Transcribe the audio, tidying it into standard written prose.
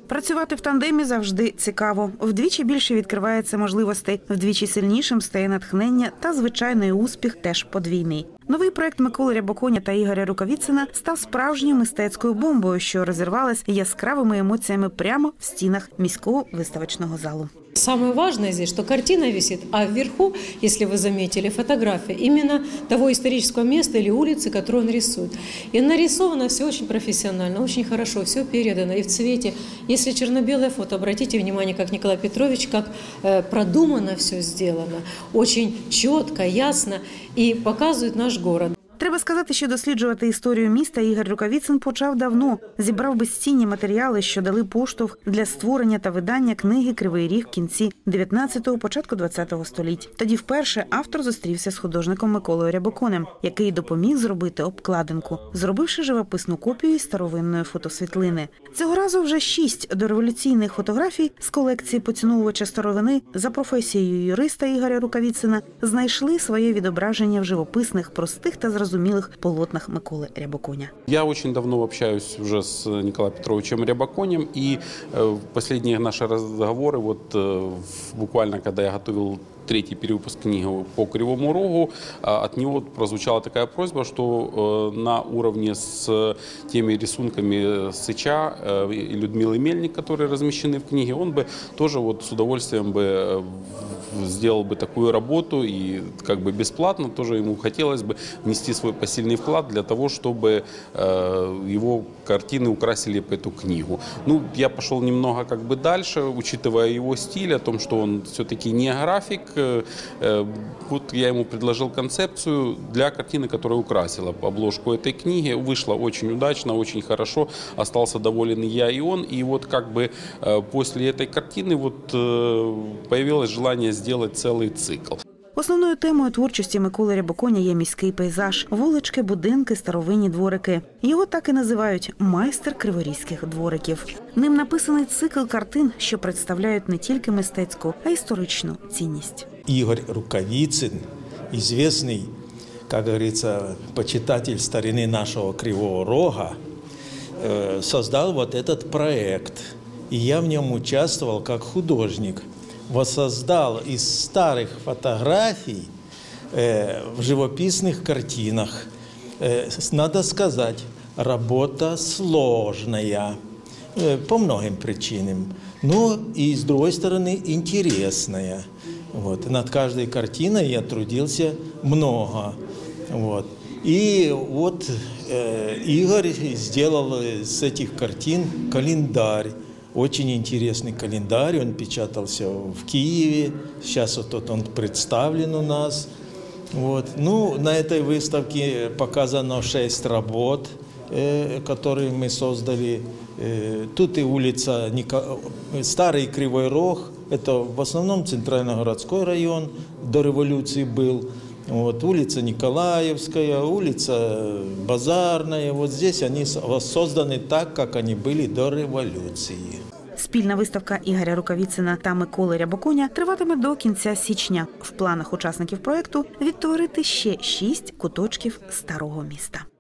Працювати в тандемі завжди цікаво. Вдвічі більше відкривається можливостей, вдвічі сильнішим стає натхнення та, звичайно, і успіх теж подвійний. Новий проект Миколи Рябоконя та Ігоря Рукавіцина став справжньою мистецькою бомбою, що розірвалась яскравими емоціями прямо в стінах міського виставочного залу. Самое важное здесь, что картина висит, а вверху, если вы заметили, фотография именно того исторического места или улицы, которую он рисует. И нарисовано все очень профессионально, очень хорошо, все передано и в цвете. Если черно-белое фото, обратите внимание, как Николай Петрович, как продуманно все сделано, очень четко, ясно и показывает наш город. Треба сказати, що досліджувати історію міста Ігор Рукавіцин почав давно. Зібрав безцінні матеріали, що дали поштовх для створення та видання книги «Кривий Ріг» в кінці 19-го, початку 20-го століть. Тоді вперше автор зустрівся з художником Миколою Рябоконем, який допоміг зробити обкладинку, зробивши живописну копію із старовинної фотосвітлини. Цього разу вже 6 дореволюційних фотографій з колекції поціновувача старовини за професією юриста Ігоря Рукавіцина знайшли своє відображення в живописних, простих та зрозумілих полотнах Миколи Рябоконя. Я очень давно общаюсь уже с Николаем Петровичем Рябоконем, и последние наши разговоры, буквально когда я готовил 3-й перевыпуск книги по Кривому Рогу, от него прозвучала такая просьба, что на уровне с теми рисунками Сыча и Людмилы Мельник, которые размещены в книге, он бы тоже с удовольствием бы сделал бы такую работу и как бы бесплатно. Тоже ему хотелось бы внести свой посильный вклад для того, чтобы его картины украсили эту книгу. Я пошел немного дальше, учитывая его стиль, о том, что он все-таки не график. Я ему предложил концепцию для картины, которая украсила обложку этой книги. Вышло очень удачно, очень хорошо. Остался доволен и я, и он. И после этой картины появилось желание сделать целый цикл. Основною темою творчості Миколи Рябоконя є міський пейзаж – вулички, будинки, старовинні дворики. Його так і називають – майстер криворізьких двориків. Ним написаний цикл картин, що представляють не тільки мистецьку, а й історичну цінність. Игорь Рукавицин, известный, как говорится, почитатель старины нашего Кривого Рога, создал этот проект. И я в нем участвовал как художник. Воссоздал из старых фотографий в живописных картинах. Надо сказать, работа сложная по многим причинам, но и с другой стороны интересная. Над каждой картиной я трудился много. И Игорь сделал с этих картин календарь. Очень интересный календарь, он печатался в Киеве, сейчас он представлен у нас. На этой выставке показано 6 работ, которые мы создали. Тут и улица, Старый Кривой Рог, это в основном центрально-городской район, до революции был. Улица Николаевская, улица Базарная. Здесь они созданы так, как они были до революции. Спільна виставка Ігоря Рукавіцина та Миколи Рябоконя триватиме до кінця січня. В планах учасників проєкту відтворити ще 6 куточків старого міста.